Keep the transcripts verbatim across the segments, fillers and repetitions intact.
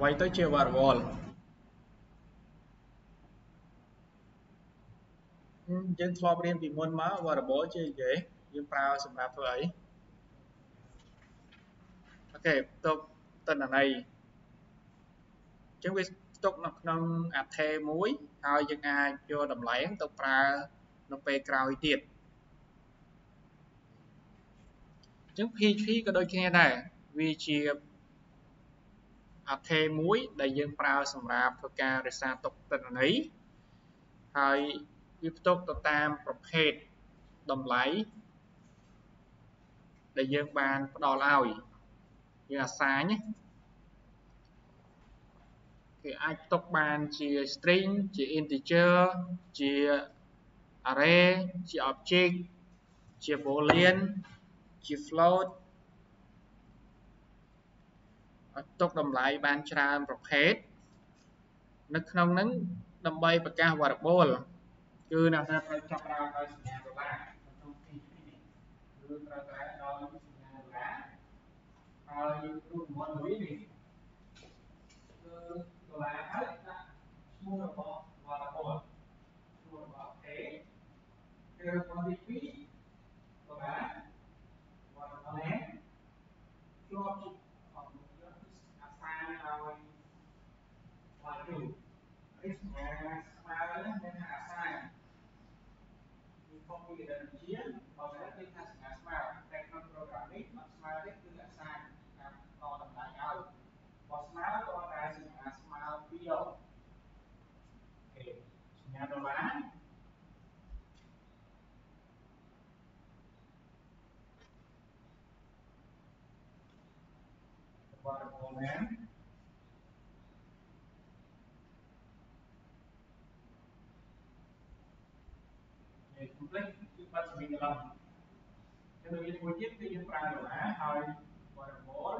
អ្វីទៅជា variable យើងធ្លាប់រៀនពីមុនមក variable ជានិយាយយើងប្រើសម្រាប់ធ្វើអីអូខេផ្ទុកទិន្នន័យអញ្ចឹងវាផ្ទុកនៅក្នុងអថេមួយហើយយើងអាចយកតម្លៃទៅប្រើនៅពេលក្រោយទៀតអញ្ចឹង พี เอช พี ក៏ដូចគ្នាដែរវាជាអថេមួយដែលយើងប្រើសម្រាប់ធ្វើការរក្សាទុកទិន្នន័យហើយវាផ្ទុកទៅតាមប្រភេទតម្លៃដែលយើងបានផ្ដល់ឲ្យយើងអាសាញគេអាចផ្ទុកបានជា string ជា integer ជា array ជា object ជា boolean ជា float ផ្ទុកតម្លៃបានច្រើនប្រភេទនៅក្នុងហ្នឹងដើម្បីប្រកាស variable គឺអ្នកត្រូវចាប់ផ្ដើមដោយសញ្ញាដុល្លារក្នុង พี เอช พี នេះគឺត្រូវតែដោយសញ្ញាដុល្លារហើយរូបមន្តមួយនេះគឺដុល្លារហើយដាក់ឈ្មោះរបស់ variable ឈ្មោះរបស់ a គឺរបស់ទីពីរដុល្លារ variable name ជាប់អាសាញឲ្យ value នេះសញ្ញាស្មើនឹងមានអាសាញពីខុសពីរដូវជាបើតែគេថាសញ្ញាស្មើតែក្នុង program នេះអត់ស្មើទេគឺអាសាញតាមតតម្លៃឲ្យបើស្មើក៏តែសញ្ញាស្មើពីរដងអូខេសញ្ញាដុល្លារvariable name នេះ complete គឺបាត់សម្លេងឡងហើយមានមួយទៀតគឺយើងប្រើដុល្លារហើយ variable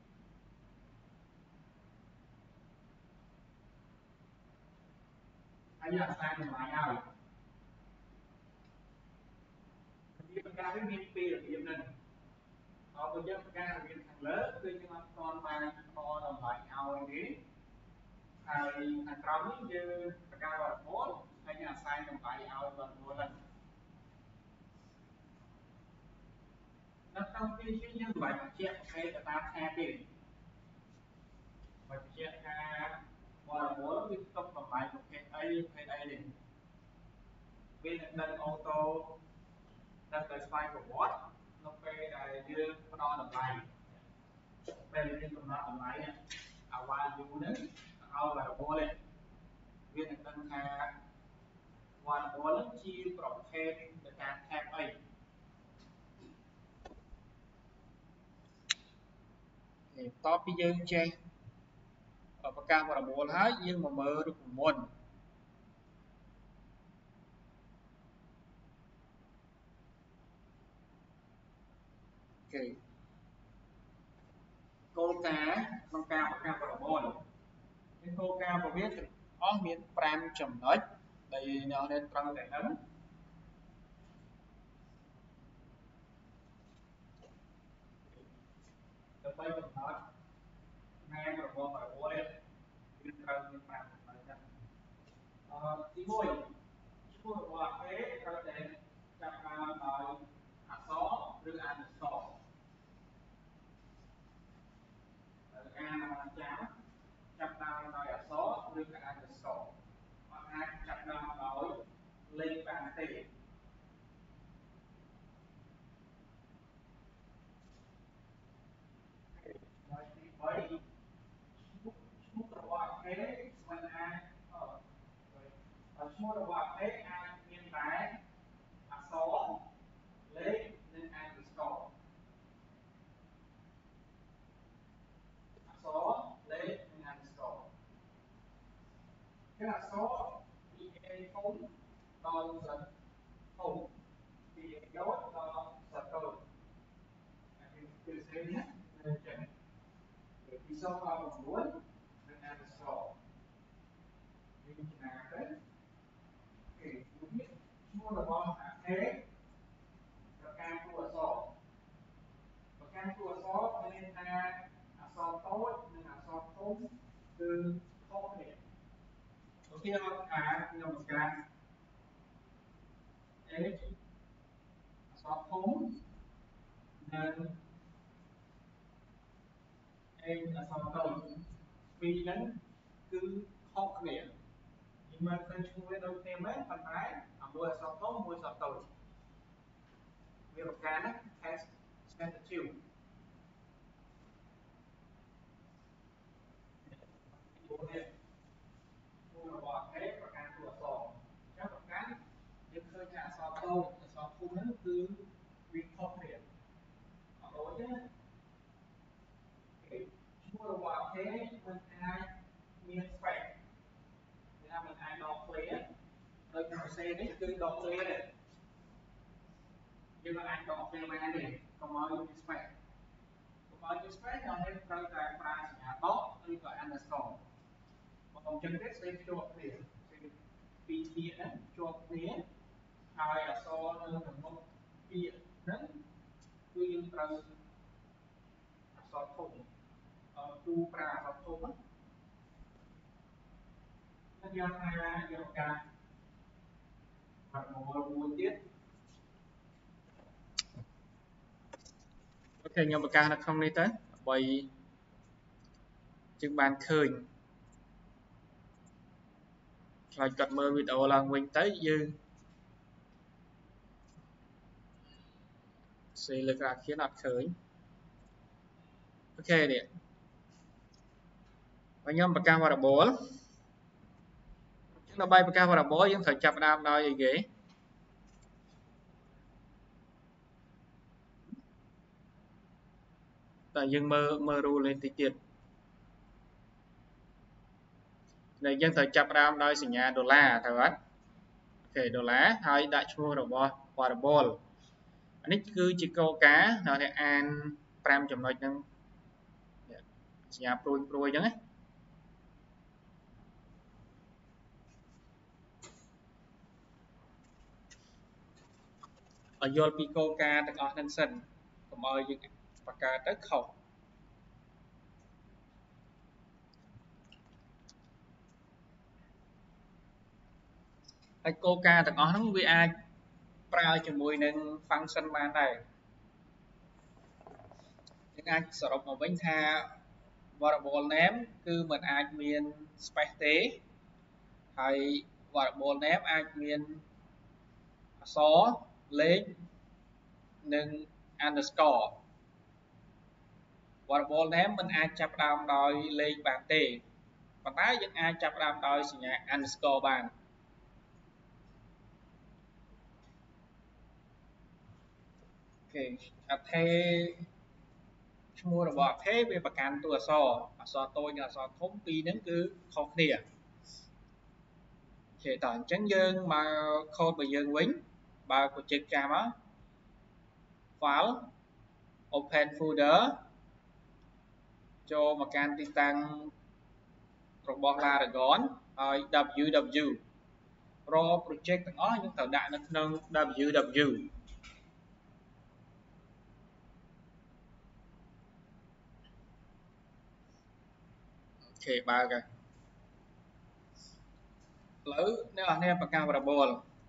ហើយយើងអាសាញតម្លៃឲ្យរបៀបប្រកាសវាមានពីររបៀបហ្នឹងដល់ពេលយើងប្រកាសរបៀបខាងលើគឺយើងអត់ទាន់បានផ្ដល់តម្លៃឲ្យទេហើយខាងក្រោមនេះយើងប្រកាស variable ហើយយើងអាសាញតម្លៃឲ្យ variable ហ្នឹងនៅក្នុងពីនេះយើងមិនបាច់បញ្ជាក់ប្រភេទកតាខាទេបញ្ជាក់ថា variable វាផ្ទុកតម្លៃប្រភេទអីប្រភេទអីទេវានឹងដឹងអូតូដឹងទៅស្វ័យប្រវត្តិនៅពេលដែលយើងផ្ដល់តម្លៃពេលយើងកំណត់តម្លៃអា value ហ្នឹងឲ្យ variable នេះវានឹងដឹងថា variable ហ្នឹងជាប្រភេទកតាខាអីបន្ទាប់ពីយើងចេះប្រកាស variable ហើយយើងមកមើលរូបមន្តអូខេគោលការណ៍ក្នុងការប្រកាស variable មានគោលការណ៍របស់វាទាំងអស់មានប្រាំចំណុចដែលអ្នកនរត្រូវតែដឹងដើម្បីកំណត់ name របស់ variable នេះវាត្រូវមានប្រាំចំណុចហ្នឹងអឺទីមួយឈ្មោះរបស់ a ត្រូវតែចាប់ផ្ដើមដោយអក្សរឬ underscore អានមកចាំចាប់ដើមដោយអក្សរឬក៏ underscore អត់អាចចាប់ដើមដោយលេខបានទេហើយទីបីឈ្មោះឈ្មោះរបស់ A មិនអាចអឺឈ្មោះរបស់ A អាចមានតែអក្សរលេខនិង underscore អក្សរលេខនិង underscore គឺអក្សរពី A ធំដល់ Z ធំពី A តូចដល់ Z តូចអានេះគឺស្អីណាអញ្ចឹងពីសូមដល់៩និង underscore នេះចំណាទៅគេមួយឈ្មោះរបស់ A ប្រកាន់តួអក្សរប្រកាន់តួអក្សរមានថាអក្សរតូចនិងអក្សរធំគឺគឺខុសគ្នាឧទាហរណ៍ថាខ្ញុំបង្កើត h អក្សរធំនិង h អក្សរតូចពីរហ្នឹងគឺខុសគ្នានិយាយមកឃើញឈ្មោះវាដូចគ្នាមែនប៉ុន្តែអាមួយអក្សរធំមួយអក្សរតូចវាប្រការណា has sensitive ពីនេះគោលរបស់អេប្រការតួអក្សរអញ្ចឹងប្រការយើងឃើញថាអក្សរតូចអក្សរធំហ្នឹងគឺវាខុសគ្នាអត់ដូចទេឈ្មោះរបស់អេมันអាចមាន space គេថាมันអាចដក clear ដូចក្នុងសេនេះគឺដក clear ទេយើងមិនអាចដក clear បានទេកុំឲ្យមាន space កុំឲ្យមាន space ដល់នេះត្រូវតែប្រើសញ្ញាដកឬក៏ underscore បើអញ្ចឹងទេស្អីភ្ជាប់គ្នាពីរពាក្យហ្នឹងភ្ជាប់គ្នាហើយអក្សរនៅក្នុងមុខពាក្យហ្នឹងគឺយើងត្រូវអក្សរធំគូប្រើអក្សរធំហ្នឹងយើងថាយើងការប្រមូលមួយទៀតអូខេខ្ញុំបង្កើតនៅក្នុងនេះទៅដើម្បីយើងបានឃើញខ្លាចគាត់មើលវីដេអូឡើងវិញទៅយើងសេលើក្រាឃៀនអត់ឃើញអូខេនេះបើខ្ញុំបង្កើត variable ដើម្បីបង្កើត variable យើងត្រូវចាប់ផ្ដើមដោយអីគេតែយើងមើលមើល rule នេះតិចទៀតដែលយើងត្រូវចាប់ផ្ដើមដោយសញ្ញាដុល្លារត្រូវអត់អូខេដុល្លារហើយដាក់ឈ្មោះរបស់ variable អានេះគឺជាគោលការណ៍ដែលអ្នកអានប្រាំចំណុចហ្នឹងសញ្ញាព្រួយព្រួយអញ្ចឹងណាឲ្យយល់ពីគោលការណ៍ទាំងអស់ហ្នឹងសិនកុំឲ្យយើងបង្កើតទៅខុសហើយគោលការណ៍ទាំងអស់ហ្នឹងវាអាចប្រើជាមួយនឹង function បានដែរយើងអាចសរុបមកវិញថា variable name គឺมันអាចមាន space ទេហើយ variable name អាចមានអក្សរលេខនិង underscore variable name มันអាចចាប់ផ្ដើមដោយលេខបានទេប៉ុន្តែយើងអាចចាប់ផ្ដើមដោយសញ្ញា underscore បានអូខេអថេឈ្មោះរបស់អថេវាប្រកាន់តួអក្សរអក្សរតូចនិងអក្សរធំពីរហ្នឹងគឺខុសគ្នាអូខេតោះអញ្ចឹងយើងមក code របស់យើងវិញបើក project ចាំមក file open folder ចូលមកកាន់ទីតាំងរបស់ Laragon ហើយ www raw project ទាំងអស់យើងត្រូវដាក់នៅក្នុង www អូខេបើកហើយឥឡូវអ្នកនរគ្នាបង្កើត variable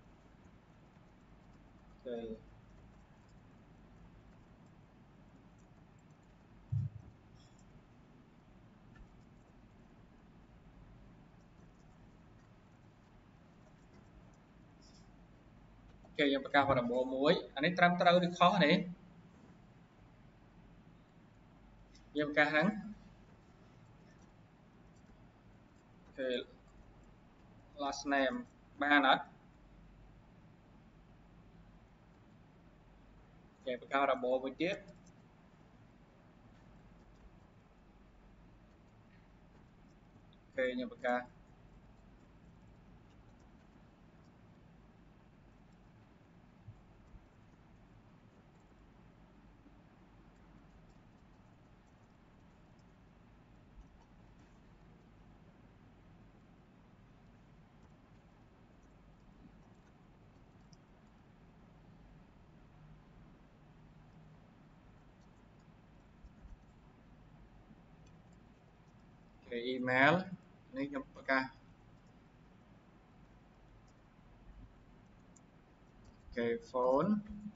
អូខេគេយើងបង្កើត variable មួយអានេះត្រឹមត្រូវឬខុសនេះយើងបង្កើតហ្នឹងអូខេ last name បានអត់គេបង្កើត variable មួយទៀតគេខ្ញុំបង្កើតអូខេ email នេះខ្ញុំប្រកាស okay phone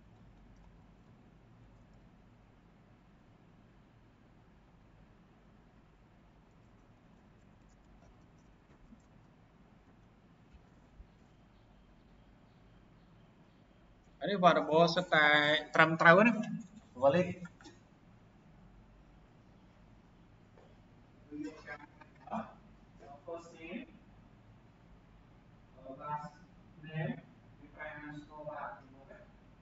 អានេះ variable សិតតែត្រឹមត្រូវណា valid គឺយកការ first name last name វាប្រែ underscore បាទតែ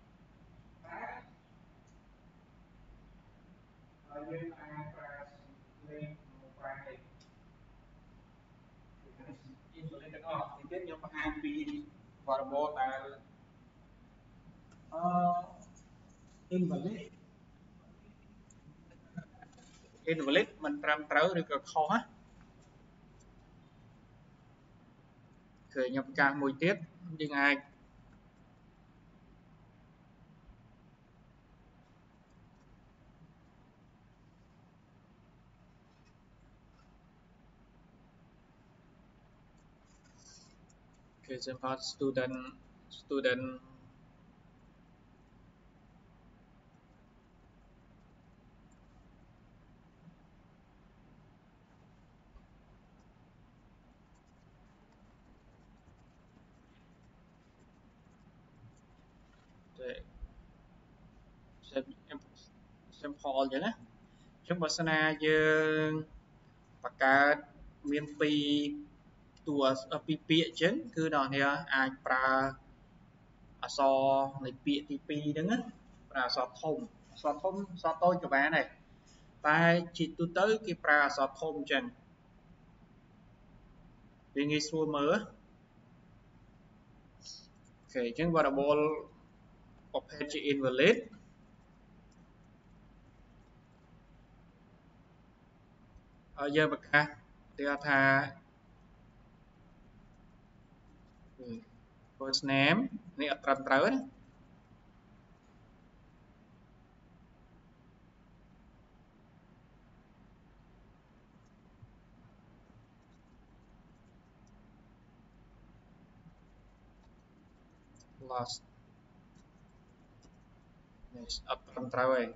ហើយយើងអាចប្រើលេខប្រែលេខ invalid ទាំងអស់ទីទៀតខ្ញុំបង្ហាញពី variable ដែល អឺ invalid invalid មិនត្រឹមត្រូវឬក៏ខុសណាគឺខ្ញុំប្រកាសមួយទៀតយើងអាចគឺ simple student student តែ simple អញ្ចឹងណាអញ្ចឹងបើសិនណាយើងបង្កើតមានពីរតួពីរពាក្យអញ្ចឹងគឺអ្នកនាងអាចប្រើអក្សរនៃពាក្យទីពីរហ្នឹងណាប្រើអក្សរធំអក្សរធំអក្សរតូចក៏បានដែរតែជាទូទៅគេប្រើអក្សរធំអញ្ចឹងវាងាយស្រួលមើលអូខេអញ្ចឹង variable ប្រភេទជា invalid ហើយយើងប្រកាសគេថា first name នេះអត់ត្រឹមត្រូវណា last នេះអត់ត្រឹមត្រូវទេ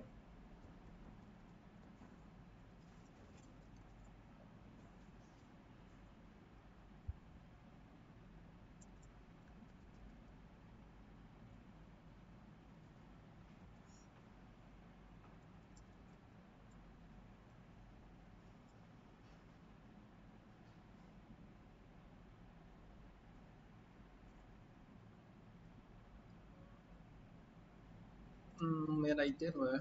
មានអីទៀតមើល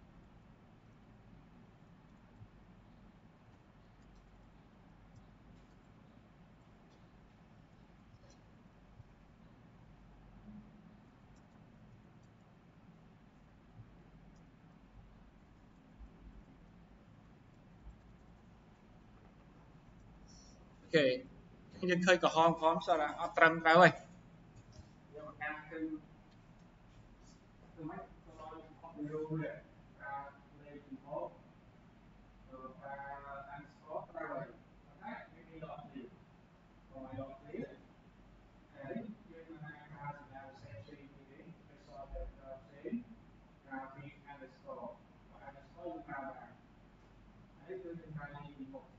អូខេយើងឃើញក្រហមក្រហមសតអត់ត្រឹមត្រូវទេយើងប្រកាសគឺគឺមិនទៅឲ្យខុសពី rule នេះប្រើលេខពីមកទៅប្រើ underscore ត្រូវហើយតែវាមានដកគ្នាកុំឲ្យដកគ្នាហើយយើងមិនអាចប្រើសញ្ញាផ្សេងផ្សេងនេះទេដោយសារតែផ្សេងប្រើពី underscore underscore យើងប្រើបានហើយគឺយើងប្រើលេខពីមក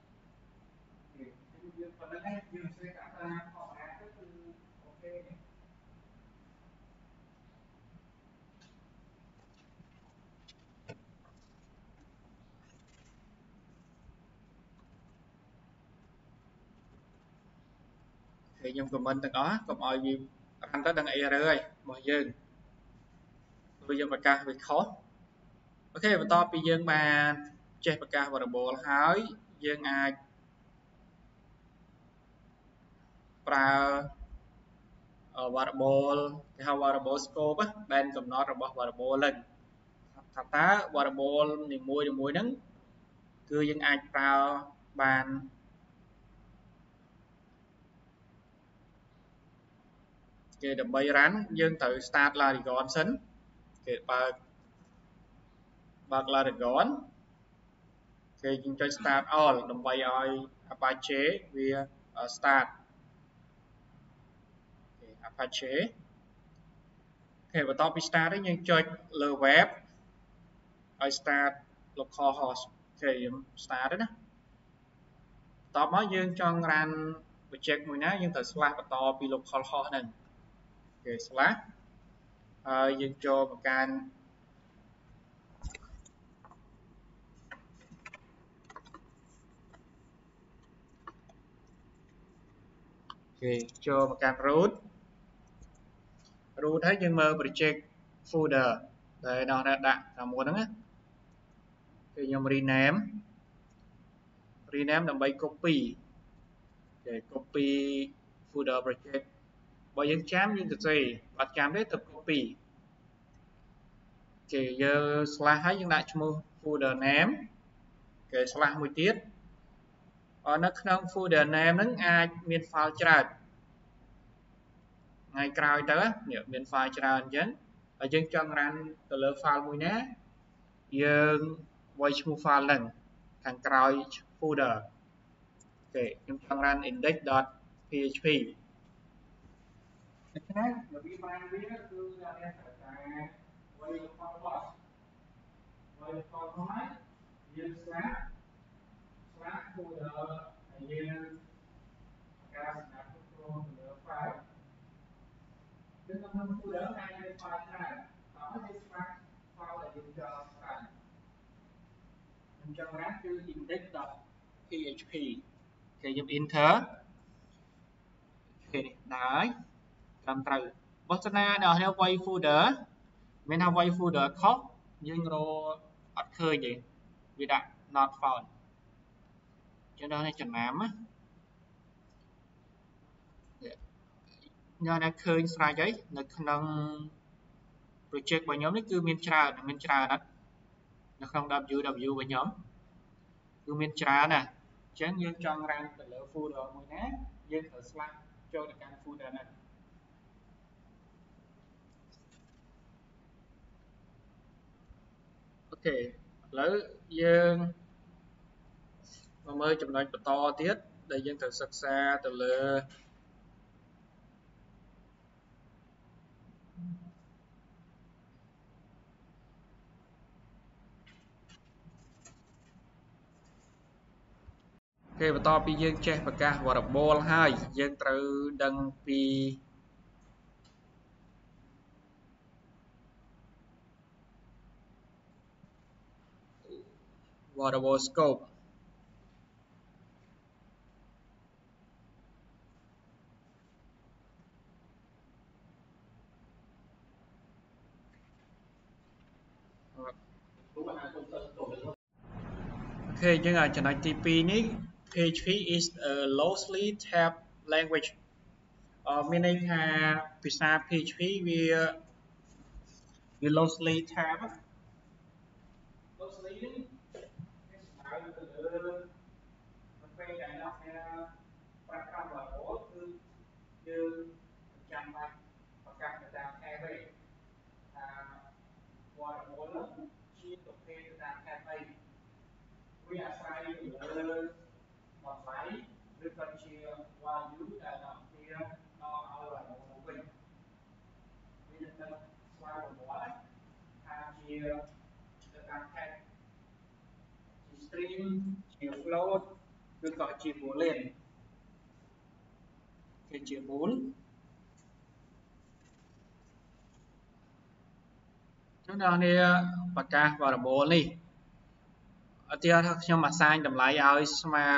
យើងប៉ុណ្ណឹងយើងសេកាតាខុសអាទៅគឺអូខេហើយខ្ញុំ comment ទាំងអស់កុំឲ្យវារានទៅដឹង error ហើយរបស់យើងព្រោះយើងប្រកាសវាខុសអូខេបន្ទាប់ពីយើងបានចេះប្រកាស variable ហើយយើងអាចប្រើ variable គេហៅ variable scope ដែនកំណត់របស់ variable ហ្នឹងថាតើ variable នីមួយៗហ្នឹងគឺយើងអាចប្រើបានគេដើម្បី run យើងត្រូវ start Laragon សិនគេបើកបើក Laragon គេយើងចុច start all ដើម្បីឲ្យ Apache វា start អូខេ Apache អូខេបន្ទាប់ពី start ហើយយើងចុចលើ web ឲ្យ start localhost អូខេយើង start ហើយណាបន្ទាប់មកយើងចង់ run project មួយណាយើងត្រូវ slash បន្តពី localhost ហ្នឹងអូខេ slash ហើយយើងចូលមកកាន់គេចូលមកកាន់ root root ហើយយើងមើល project folder ដែលដល់ដាក់តាមមុនហ្នឹងណាគឺខ្ញុំ rename rename ដើម្បី copy គេ copy folder project បើយើងចាំយើងទៅសេអត់ចាំទេទៅ copy គេយើង slash ហើយយើងដាក់ឈ្មោះ folder name គេ slash មួយទៀតởនៅក្នុង folder name ហ្នឹងអាចមាន file ច្រើនថ្ងៃក្រោយទៅនេះមាន file ច្រើនអញ្ចឹងហើយយើងចង់ run ទៅលើ file មួយណាយើងវាយឈ្មោះ file ហ្នឹងខាងក្រោយ folder អូខេខ្ញុំចង់ run index.php ដូច្នេះរបៀប run វាគឺដល់នេះត្រូវតែវាយ localhost វាយ localhost ហើយយើង slash slash folder ហើយយើងការសម្រាប់គ្រប់គ្រងទៅលើ file គឺក្នុង folder អាចមាន file ច្រើនតោះយើង slash file ដែលយើងចង់ run ខ្ញុំចង់ run គឺ index.php គេយើង enter គេនេះដែរត្រឹមត្រូវបើសិនណាដល់នេះវាយ folder មានថាវាយ folder ខុសយើងរកអត់ឃើញទេវាដាក់ not found ចឹងដល់នេះចំណាំណាញ៉ាំតែឃើញស្រេចហើយនៅក្នុង project របស់ខ្ញុំនេះគឺមានច្រើនមានច្រើនអត់នៅក្នុង W W របស់ខ្ញុំគឺមានច្រើនណាស់អញ្ចឹងយើងចង់ run ទៅលើ folder មួយណាយើងត្រូវ slash ចូលទៅកាន់ folder ហ្នឹងអូខេឥឡូវយើងមកមើលចំណុចបន្តទៀតដែលយើងត្រូវសិក្សាទៅលើ គេបន្តពីយើងចេះប្រកាស variable ហើយយើងត្រូវដឹងពី variable scope អូខេយើងអាចចំណុចទីពីរនេះ php is a loosely tabbed language អឺមានន័យថាភាសា php វាវា loosely tabbed loosely នេះគេស្មើទៅលើពេលដែលអ្នកប្រើប្រាស់ variable គឺយើងចាំបាច់ប្រកាសទៅតាម tab ទេថា variable ជាប្រភេទទៅតាម tab អីវាអាស្រ័យទៅលើតម្លៃឬក៏ជា value ដែលអ្នកវាដល់ឲ្យ variable វិញវានឹងស្វែងរកថាជាទៅតាម tab ជា string ជា float ឬក៏ជា boolean គេជា bool ចឹងដល់នេះប្រកាស variable នេះឧទាហរណ៍ថាខ្ញុំ assign តម្លៃឲ្យស្មើ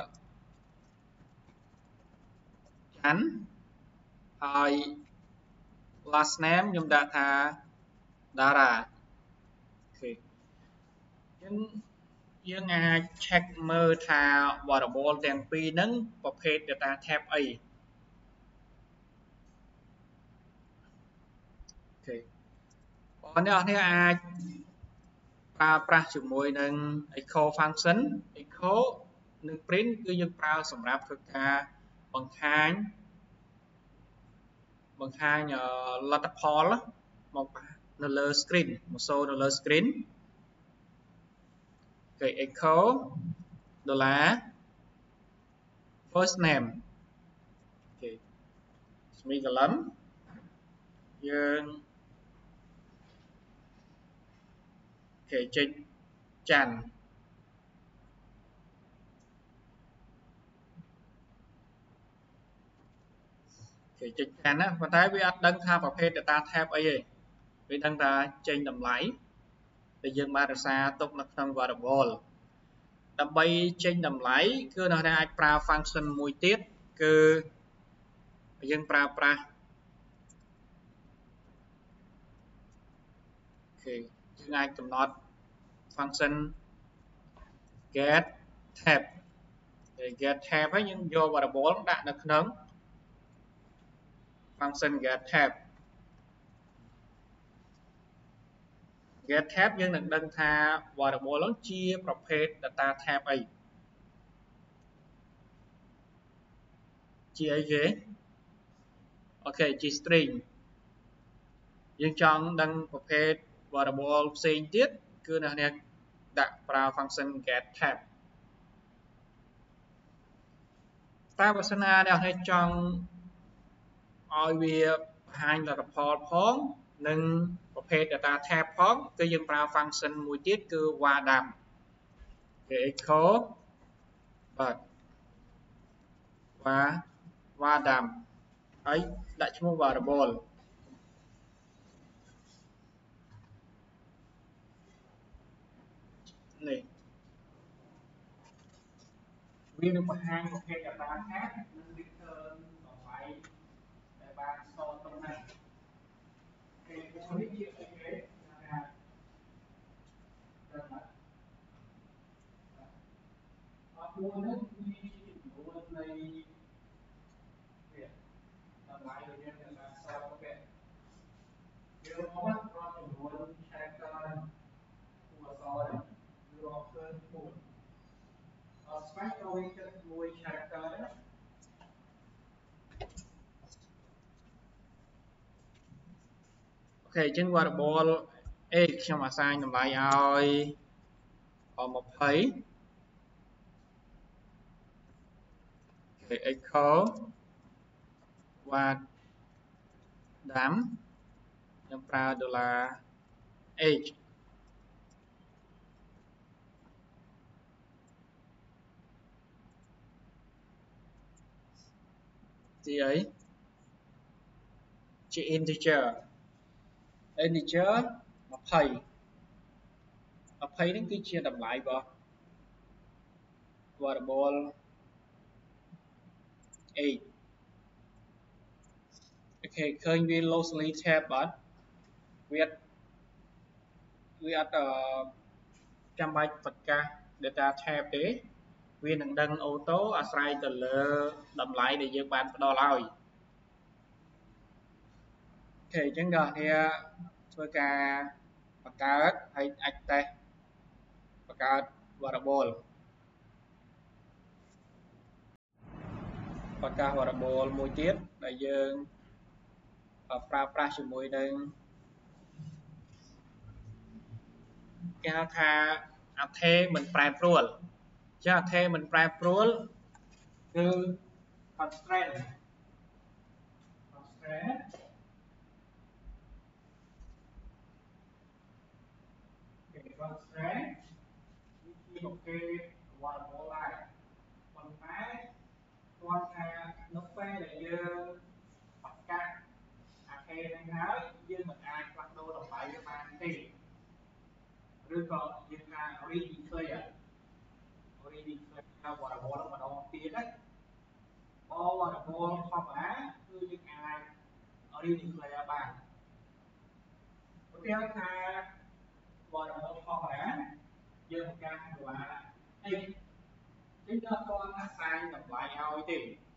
ច័ន្ទហើយ last name ខ្ញុំដាក់ថា dara អូខេអញ្ចឹងយើងអាច check មើលថា variable ទាំងពីរហ្នឹងប្រភេទ data type អីអូខេបងប្អូនអ្នកអាចប្រើប្រាស់ជាមួយនឹង echo function echo និង print គឺយើងប្រើសម្រាប់ធ្វើការបង្ហាញបង្ហាញលទ្ធផលមកនៅលើ screen មកសូរនៅលើ screen គេ echo dollar first name គេ semicolon យើងគេចេញច័ន្ទគេចេញច័ន្ទណាប៉ុន្តែវាអត់ដឹងថាប្រភេទ data type អីទេវាដឹងថាចេញតម្លៃដែលយើងបានរក្សាទុកនៅក្នុង variable ដើម្បីចេញតម្លៃគឺអ្នកអាចប្រើ function មួយទៀតគឺយើងប្រើប្រាស់គេយើងអាចកំណត់ function get tab គេ get tab ហើយយើងយក variable ដាក់នៅក្នុង function get tab get tab យើងនឹងដឹងថា variable នោះជាប្រភេទ data type អីជាអីគេអូខេជា string យើងចង់ដឹងប្រភេទ variable ផ្សេងទៀតគឺអ្នកនេះដាក់ប្រើ function get tab តែបើសិនណាអ្នកនេះចង់ឲ្យវាបង្ហាញលទ្ធផលផងនិងប្រភេទ data type ផងគឺយើងប្រើ function មួយទៀតគឺ wadam គេ echo បាទ wa wadam ហើយដាក់ឈ្មោះ variable នេះវានឹងបង្ហាញប្រភេទ data type និង return តម្លៃដែលបានស្គាល់ត្រឹមនេះគេនេះជាអីគេថាដល់មកអត់មួយនោះវាជាចំនួននៃវាតម្លៃដែលយើងបានស្គាល់ទៅវាយើងមករាល់ចំនួន character គួរអសរគឺរាប់ឃើញមួយអត់ស្វែងរកវាចិត្តមួយ character ណាអូខេអញ្ចឹង variable a ខ្ញុំ assign តម្លៃឲ្យtwentyគេ echo wadam ខ្ញុំប្រើ dollar h ជាអីជា integer integer twenty twenty នេះគឺជាតម្លៃរបស់ variable eight អូខេឃើញវា locally tab បាទវាវាអត់ចាំបាច់ប្រកាស data type ទេវានឹងដឹងអូតូអាស្រ័យទៅលើតម្លៃដែលយើងបានផ្ដល់ឲ្យអូខេអញ្ចឹងដល់គ្នាធ្វើការបង្កើតហើយអាចតេស្តបង្កើត variable បង្កើត variable មួយទៀតដែលយើងប្រើប្រាស់ជាមួយនឹងគេហៅថាអថេមិនប្រែប្រួលចាអថេមិនប្រែប្រួលគឺ constraint constraint គេ constraint ជាប្រភេទ variable ដែរប៉ុន្តែគាត់ថានៅពេលដែលយើងបង្កើតអាថេនឹងហើយយើងមិនអាចផ្លាស់ប្ដូរតម្លៃវាបានទេឬក៏យើងថា redeclare redeclare variable ម្ដងទៀតណាបើ variable ធម្មតាគឺយើងអាច redeclare បានឧទាហរណ៍ថា variable ធម្មតាយើងបង្កើត dollar x យើងអត់ទាន់ assign តម្លៃឲ្យទេ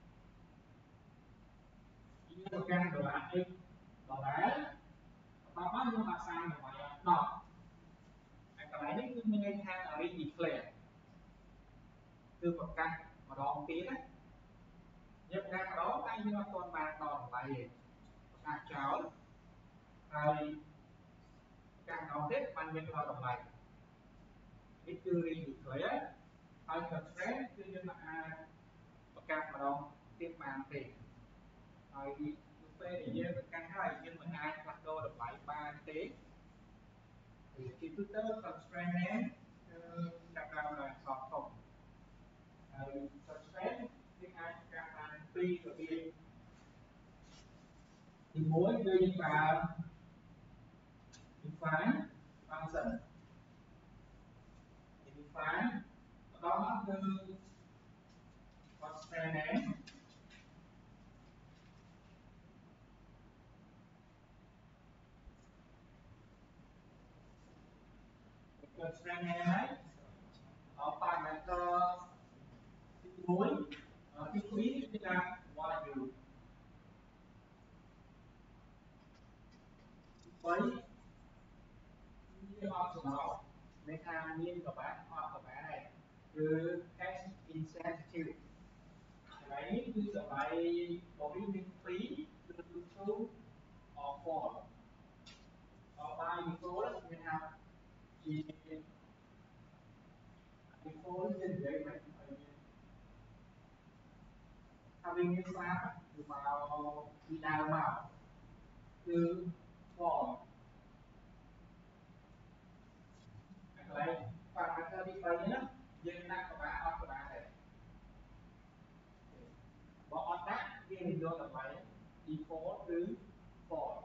យើងបង្កើត dollar x ដដែលបន្តមកយើង assign តម្លៃឲ្យដប់ហើយកន្លែងនេះគឺមានន័យថា redeclare គឺប្រកាសម្ដងទៀតណាយើងប្រកាសម្ដងតែយើងអត់ទាន់បានដល់តម្លៃទេប្រកាសចោលហើយប្រកាសម្ដងទៀតបានមានដល់តម្លៃនេះគឺ declare ហើយ constraint គឺយើងអាចបង្កើតម្ដងទៀតបានទេហើយនៅពេលដែលយើងបង្កើតហើយយើងមិនអាចផ្លាស់ប្ដូរតម្លៃបានទេជាទូទៅ constraint name គឺចាប់ផ្ដើមដោយអក្សរធំហើយ constraint យើងអាចបង្កើតបានពីររបៀបទីមួយគឺយើងប្រើ define function define ម្ដងនោះគឺ constraint name constraint name ហើយអប parameter ទីមួយទីពីរគឺថា value ទីបីវាអត់សំណល់មានថាមានក៏បានអត់ក៏បានដែរគឺ case insensitive កន្លែងនេះគឺតម្លៃរបស់វាមានពីរគឺ true or false អបបាយ default មានថាជា default យើងនិយាយមិនឲ្យមានថាវាមានស្លាប់គឺមកពីដើមមកគឺ false កន្លែង parameter ទីបីនេះយើងដាក់ក៏បានអត់ក៏បានដែរបើអត់ដាក់វានឹងយកតម្លៃ default គឺ false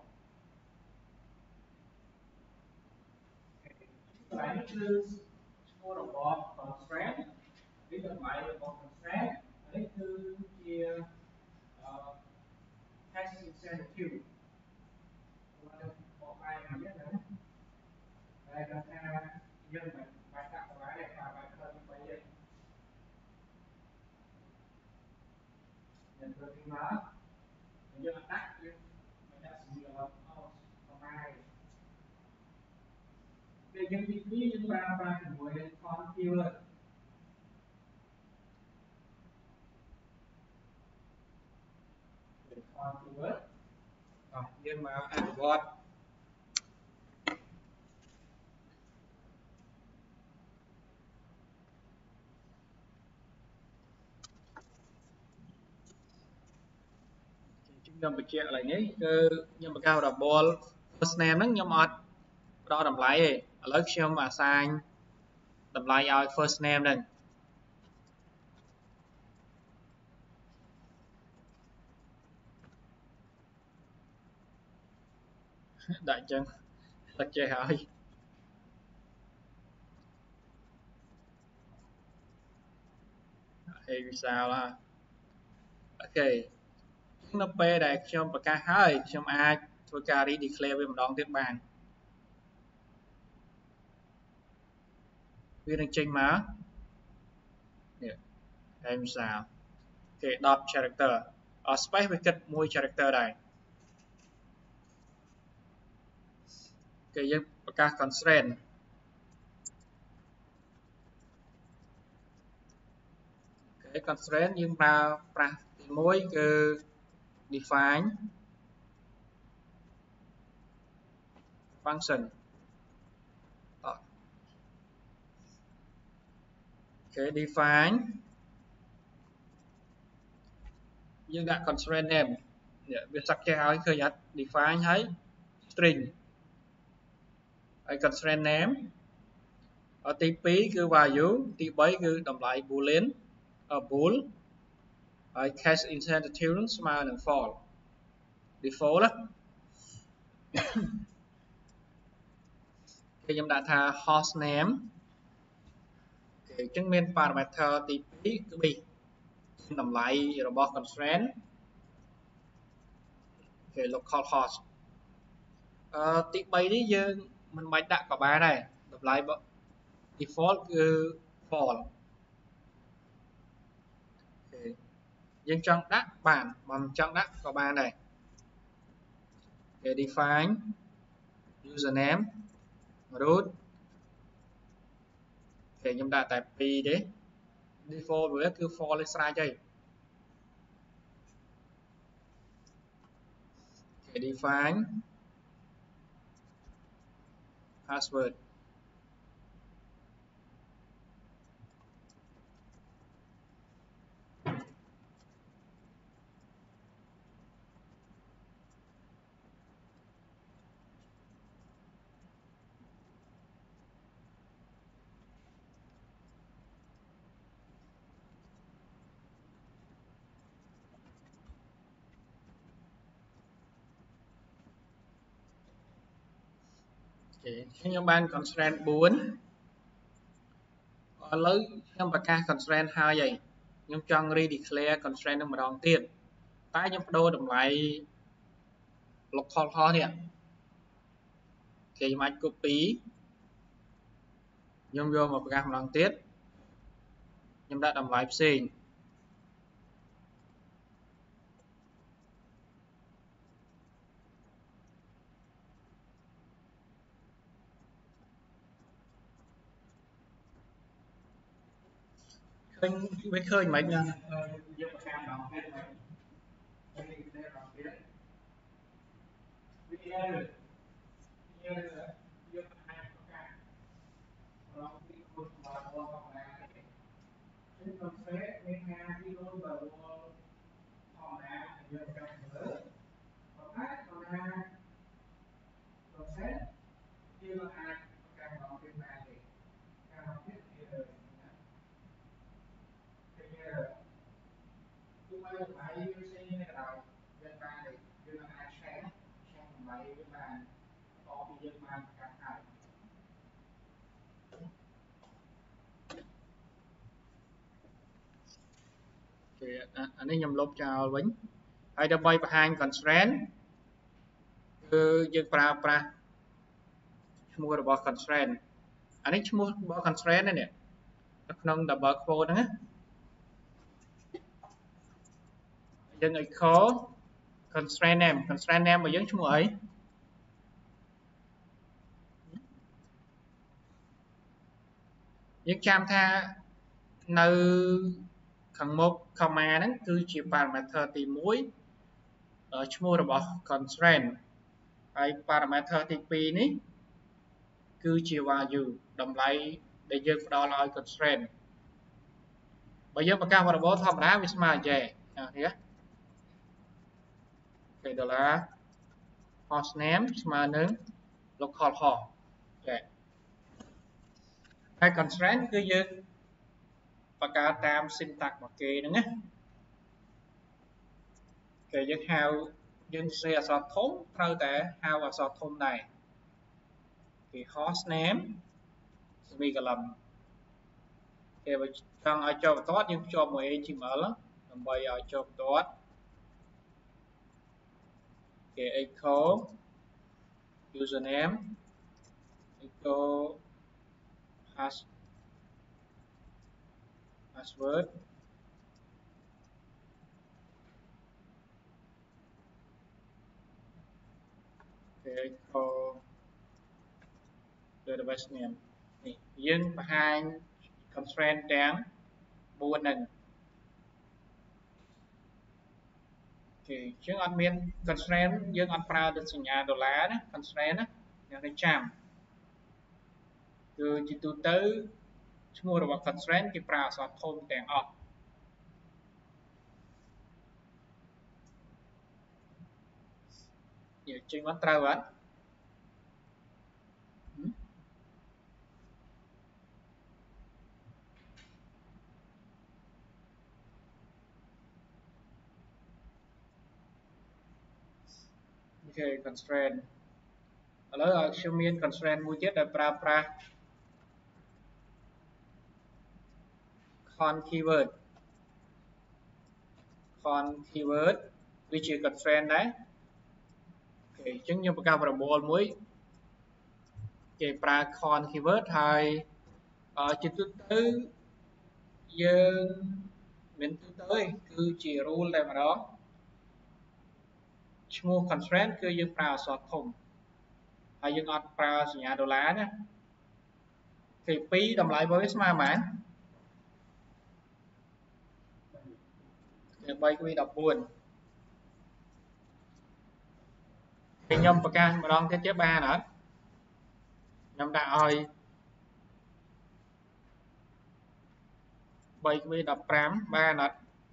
កន្លែងនេះគឺឈ្មោះរបស់ constraint នេះតម្លៃរបស់ constraint នេះគឺជា case insensitive គាត់បកស្រាយមកយ៉ាងណាតែគាត់ថាយើងមិនបាច់ដាក់តម្លៃទេតែបាច់ធ្វើទីបីទេយើងធ្វើទីមកយើងអត់ដាក់យើងមិនដាក់សម្រាប់អស់ប្រមាណពេលយើងទីពីរយើងប្រើប្រាស់ជាមួយ configure configure អស់យើងមកអនុវត្តខ្ញុំបញ្ជាក់កន្លែងនេះគឺខ្ញុំបង្កើតរបប first name ហ្នឹងខ្ញុំអត់ផ្ដល់តម្លៃទេឥឡូវខ្ញុំ assign តម្លៃឲ្យ first name ហ្នឹងដាក់អញ្ចឹងតែចេះហើយអេវិសាលហ่าអូខេនៅពេលដែលខ្ញុំប្រកាសហើយខ្ញុំអាចធ្វើការ redeclare វាម្ដងទៀតបានវានឹងចេញមកនេះអេវិសាលគេដប់ character អ space វាគិតមួយ character ដែរគេយើងប្រកាស constraint គេ constraint យើងប្រើប្រាស់ទីមួយគឺ define function គេ define យើងដាក់ constraint name វាសាក់ចេះឲ្យឃើញអត់ define ហើយ string ហើយ constraint name ទីពីរគឺ value ទីបីគឺតម្លៃ boolean bool ហើយ case insensitive នឹងស្មើនឹង false default គេខ្ញុំដាក់ថា host name គេអញ្ចឹងមាន parameter ទីពីរគឺ b តម្លៃរបស់ constraint គេ local host អឺទីបីនេះយើងមិនបាច់ដាក់ក៏បានដែរតម្លៃ default គឺ false គេយើងចង់ដាក់បានបើមិនចង់ដាក់ក៏បានដែរគេ define username root គេខ្ញុំដាក់តែពីរទេ default វាគឺ false ស្រេចហើយគេ define password ខ្ញុំបាន constraint bốn ឥឡូវខ្ញុំប្រកាស constraint ហើយហើយខ្ញុំចង់ redeclare constraint នឹងម្ដងទៀតតែខ្ញុំបដូរតម្លៃ local host នេះគេខ្ញុំអាច copy ខ្ញុំយកមកប្រកាសម្ដងទៀតខ្ញុំដាក់តម្លៃផ្សេងឃើញវាឃើញមិនណាយកប្រកាសម្ដងទៀតវិញវាគេម្ដងទៀតវាវាយកអាចប្រកាសម្ដងទៀតគោលរបស់ធម្មតាទេខ្ញុំសង្កេតមានថាទីគោលរបស់ធម្មតាយកប្រកាសទៅលើប៉ុន្តែគាត់ថា process យើងអាចប្រកាសម្ដងទៀតបានទេការមកទៀតវាទៅណាគេទោះបីតម្លៃវាផ្សេងគ្នាក៏ដោយយើងបានទេយើងអាច change change តម្លៃវាបានតពីយើងបានប្រកាសហើយគេអានេះខ្ញុំលុបចោលវិញហើយដើម្បីបង្ហាញ constraint គឺយើងប្រើប្រាស់ឈ្មោះរបស់ constraint អានេះឈ្មោះរបស់ constraint នេះនៅក្នុង double quote ហ្នឹងណាយើង echo constraint name constraint name របស់យើងឈ្មោះអីយើងចាំថានៅខាងមុខ comma ហ្នឹងគឺជា parameter ទីមួយឈ្មោះរបស់ constraint ហើយ parameter ទីពីរនេះគឺជា value តម្លៃដែលយើងផ្ដល់ឲ្យ constraint បើយើងប្រកាស variable ធម្មតាវាស្មើអញ្ចេះនេះគេ dollar host name ស្មើនឹង local host ចេះហើយ constraint គឺយើងបង្កើតតាម syntax របស់គេហ្នឹងណាគេយើងហៅយើងសរសេរអក្សរធំត្រូវតែហៅអក្សរធំដែរគេ host name semicolon គេបើចង់ឲ្យចូលបន្ទាត់យើងភ្ជាប់មួយ เอช ที เอ็ม แอล ដើម្បីឲ្យចូលបន្ទាត់គេ echo username echo pass passwordគេ echo database name នេះយើងបង្ហាញ constraint ទាំងbốnហ្នឹងគេជាងអត់មាន constraint យើងអត់ប្រើដូចសញ្ញាដុល្លារណា constraint ណាយើងតែចាំគឺជាទូទៅឈ្មោះរបស់ constraint គេប្រើអក្សរធំទាំងអស់និយាយចេញមកត្រូវអត់អូខេ constraint ឥឡូវឲ្យខ្ញុំមាន constraint មួយទៀតដែលប្រើប្រាស់ con keyword con keyword វាជា constraint ដែរអូខេអញ្ចឹងខ្ញុំបង្កើត variable មួយគេប្រើ con keyword ហើយជាទូទៅយើងមានទូទៅឯងគឺជា rule តែម្ដងឈ្មោះ constraint គឺយើងប្រើអក្សរធំហើយយើងអត់ប្រើសញ្ញាដុល្លារណាគេពីរតម្លៃរបស់វាស្មើប៉ុន្មានគេ3គឺ14ខ្ញុំប្រកាសម្ដងទៀតទៀតបានអត់ខ្ញុំដាក់ឲ្យ3គឺ15បានអត់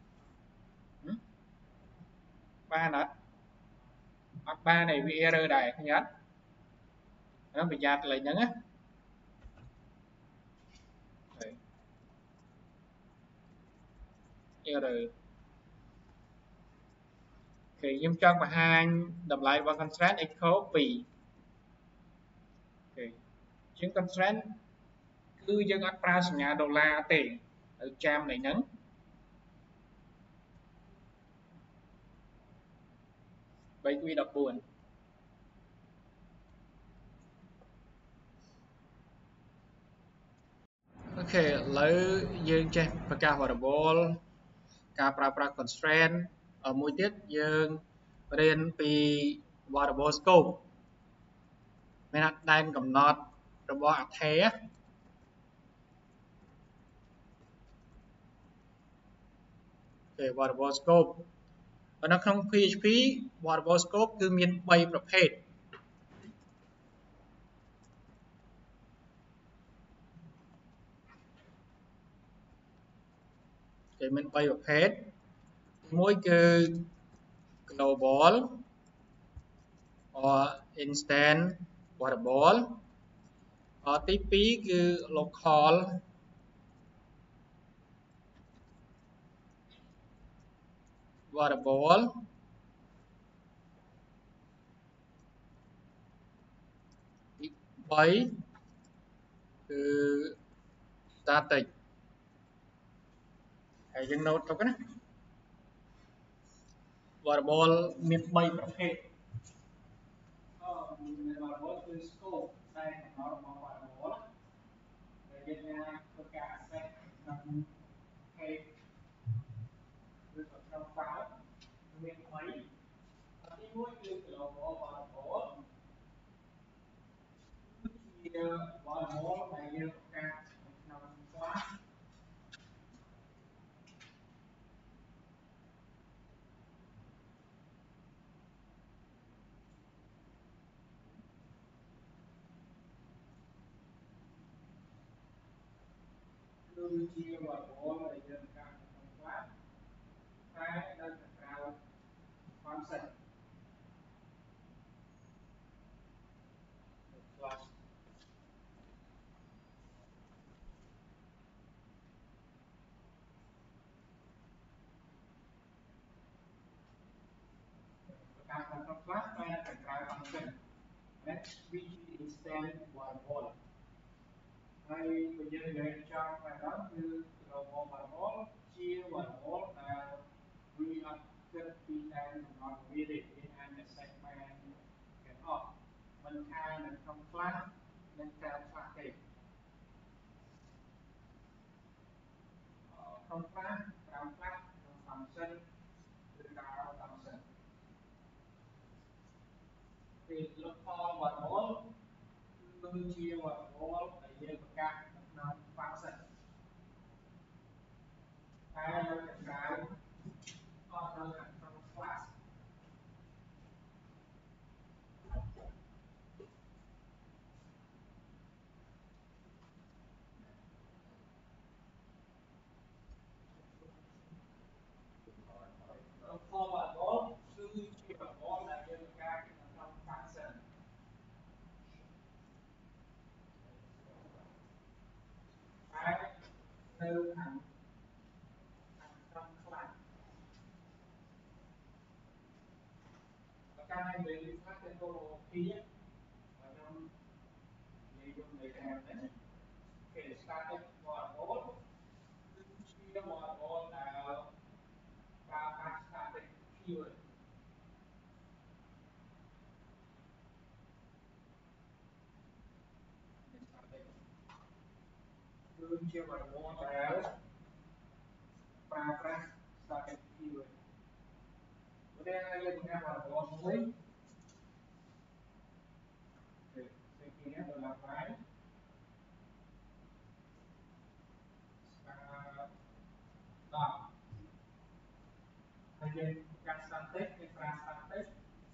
បានអត់អត់បានទេវា error ដែរឃើញអត់ហ្នឹងប្រយ័ត្នលេខហ្នឹងណាerror គេខ្ញុំចង់បង្ហាញតម្លៃរបស់ constraint echo ពីរអូខេជាង constraint គឺយើងអត់ប្រើសញ្ញាដុល្លារទេទៅចាំនៃហ្នឹងបីគីដប់បួនអូខេឥឡូវយើងចេះប្រកាស variable ការប្រើប្រាស់ constraint មួយទៀតយើងរៀនពី variable scope មានន័យដែនកំណត់របស់អថេគេ variable scope នៅក្នុង P H P variable scope គឺមានបីប្រភេទគេមានបីប្រភេទមួយគឺ global or instant variable ទីពីរគឺ local variable ទីបីគឺ static ហើយយើង note ទុកណា variable មានបីប្រភេទvariable គឺ scope តែកំណត់របស់ variable ដែលយើងអាចធ្វើការ access ក្នុង page ឬក៏ក្នុង file មានបីទីមួយគឺ global variable គឺជា variable ដែលយើងប្រកាសក្នុង class គឺជា variable ដែលយើងប្រកាសក្នុង class តែនៅខាងក្រៅ function class ប្រកាសក្នុង class តែនៅខាងក្រៅ function next វាជា instant variable ហើយបើយើងនិយាយចង់តែដល់គឺ global variable ជា variable ដែលវាអត់គិតពីដែនកំណត់វាទេវាអាច access បានទាំងអស់មិនថានៅក្នុង class និងក្រៅ class ទេក្នុង class ក្រៅ class ក្នុង function ឬក្រៅ function ពី local variable គឺជា variable ដែលយើងប្រកាសនៅក្នុង function តែនៅខាងក្រៅអត់នៅខាងក្នុង class local variable គឺជា variable ដែលយើងប្រកាសនៅក្នុង function តែនៅខាងខាងក្នុង class ប្រកាសឲ្យនិយាយថាទៅទៅ P ខ្ញុំនិយាយយកនៅខាងនេះគេ static variable គឺជា variable ដែលប្រើប្រាស់ static keyword គឺជា variable ដែលប្រើប្រាស់ static keyword ឧទាហរណ៍យើងបង្កើត variable មួយគឺសេទីនេះដល់ឡើងហើយដល់ហើយយើងបង្កើត static គេប្រើ static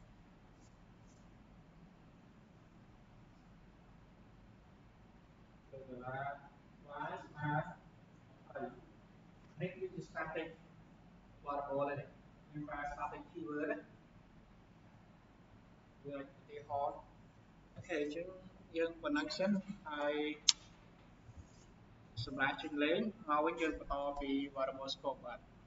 ទៅដល់ឡើង y ស្មើហើយនេះគឺជា static variable នេះយើងប្រើ static keyword ណាវាឧទាហរណ៍អូខេអញ្ចឹងយើងប៉ុណ្ណឹងសិនហើយសម្រាប់ជិះលេងមកវិញយើងបន្តពី variable scope បាទ